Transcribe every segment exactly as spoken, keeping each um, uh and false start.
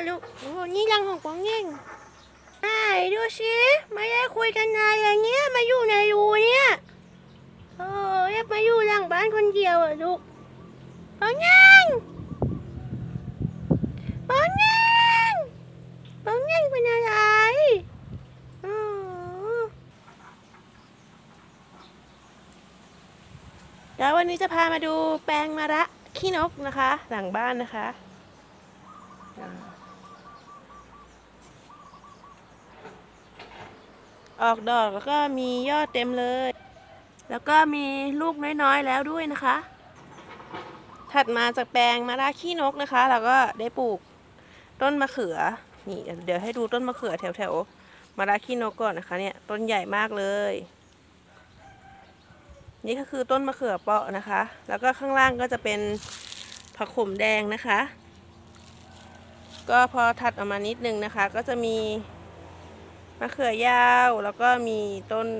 ลูกโอ้นี่รังของป๋องเง่งไอ้ดูสิไม่ได้คุยกันนานเลยเนี้ยมาอยู่ในรูเนี่ยโอ้ยมาอยู่หลังบ้านคนเดียวอ่ะลูกป๋องเง่งป๋องเง่งป๋องเง่งเป็นอะไรอ๋อเดี๋ยววันนี้จะพามาดูแปลงมะระขี้นกนะคะหลังบ้านนะคะออกดอกแล้วก็มียอดเต็มเลยแล้วก็มีลูกน้อยๆแล้วด้วยนะคะถัดมาจากแปลงมะระขี้นกนะคะเราก็ได้ปลูกต้นมะเขือนี่เดี๋ยวให้ดูต้นมะเขือแถวๆมะระขี้นกก่อนนะคะเนี่ยต้นใหญ่มากเลยนี่ก็คือต้นมะเขือเปาะนะคะแล้วก็ข้างล่างก็จะเป็นผักขมแดงนะคะก็พอถัดออกมานิดนึงนะคะก็จะมีมะเขือยาวแล้วก็มีต้น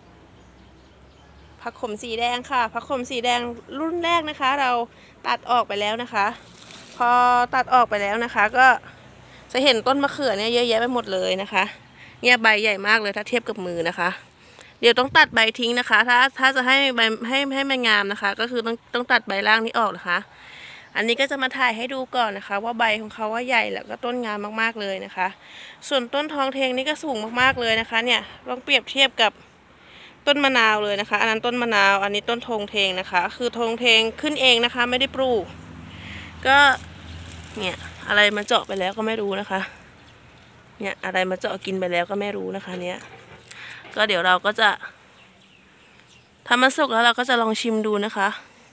ผักขมสีแดงค่ะผักขมสีแดงรุ่นแรกนะคะเราตัดออกไปแล้วนะคะพอตัดออกไปแล้วนะคะก็จะเห็นต้นมะเขือเนี่ยเยอะแยะไปหมดเลยนะคะเนี่ยใบใหญ่มากเลยถ้าเทียบกับมือนะคะเดี๋ยวต้องตัดใบทิ้งนะคะถ้าถ้าจะให้ใบให้ให้มันงามนะคะก็คือต้องต้องตัดใบล่างนี้ออกนะคะอันนี้ก็จะมาถ่ายให้ดูก่อนนะคะว่าใบของเขาว่าใหญ่แล้วก็ต้นงามมากๆเลยนะคะส่วนต้นทองเทงนี่ก็สูงมากๆเลยนะคะเนี่ยลองเปรียบเทียบกับต้นมะนาวเลยนะคะอันนั้นต้นมะนาวอันนี้ต้นทองเทงนะคะคือทองเทงขึ้นเองนะคะไม่ได้ปลูกก็เนี่ยอะไรมาเจาะไปแล้วก็ไม่รู้นะคะเนี่ยอะไรมาเจาะกินไปแล้วก็ไม่รู้นะคะเนี่ยก็เดี๋ยวเราก็จะทำมันสุกแล้วเราก็จะลองชิมดูนะคะ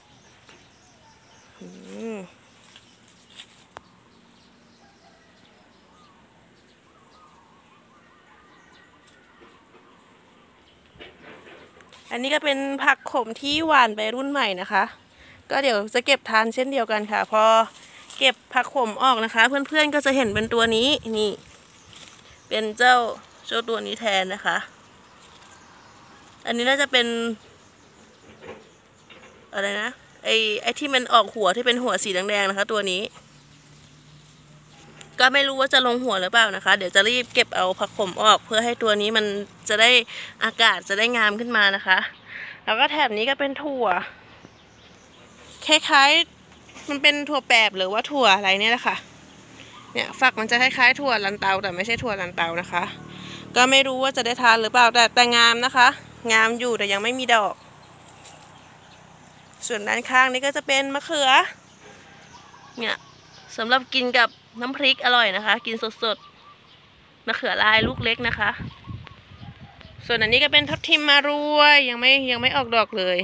อันนี้ก็เป็นผักขมที่หวานไปรุ่นใหม่นะคะก็เดี๋ยวจะเก็บทานเช่นเดียวกันค่ะพอเก็บผักขมออกนะคะเพื่อนๆก็จะเห็นเป็นตัวนี้นี่เป็นเจ้าเจ้าตัวนี้แทนนะคะอันนี้น่าจะเป็นอะไรนะไอไอที่มันออกหัวที่เป็นหัวสีแดงๆนะคะตัวนี้ก็ไม่รู้ว่าจะลงหัวหรือเปล่านะคะเดี๋ยวจะรีบเก็บเอาผักขมออกเพื่อให้ตัวนี้มันจะได้อากาศจะได้งามขึ้นมานะคะแล้วก็แถบนี้ก็เป็นถั่วคล้ายๆมันเป็นถั่วแปบหรือว่าถั่วอะไรเนี่ยแหละค่ะเนี่ยฝักมันจะคล้ายๆถั่วลันเตาแต่ไม่ใช่ถั่วลันเตานะคะก็ไม่รู้ว่าจะได้ทานหรือเปล่าแต่แต่งามนะคะงามอยู่แต่ยังไม่มีดอกส่วนด้านข้างนี้ก็จะเป็นมะเขือเนี่ยสำหรับกินกับน้ำพริกอร่อยนะคะกินสดๆมะเขือลายลูกเล็กนะคะส่วนอันนี้ก็เป็นทับทิมมารวยยังไม่ยังไม่ออกดอกเลย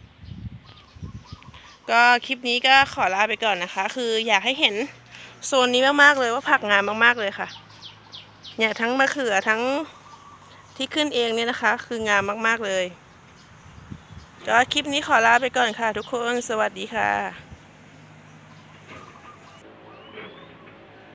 ก็คลิปนี้ก็ขอลาไปก่อนนะคะคืออยากให้เห็นโซนนี้มากๆเลยว่าผักงามมากๆเลยค่ะเนี่ยทั้งมะเขือทั้งที่ขึ้นเองเนี่ยนะคะคืองามมากๆเลยก็คลิปนี้ขอลาไปก่อนค่ะทุกคนสวัสดีค่ะ